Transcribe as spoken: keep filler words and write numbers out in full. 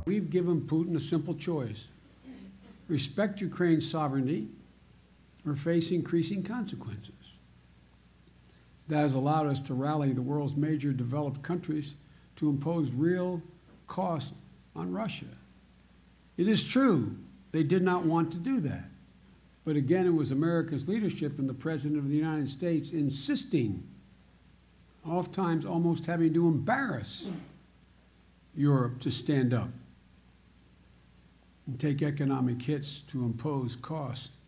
We've given Putin a simple choice: respect Ukraine's sovereignty or face increasing consequences. That has allowed us to rally the world's major developed countries to impose real cost on Russia. It is true they did not want to do that. But again, it was America's leadership and the President of the United States insisting, oftentimes almost having to embarrass Europe to stand up and take economic hits to impose cost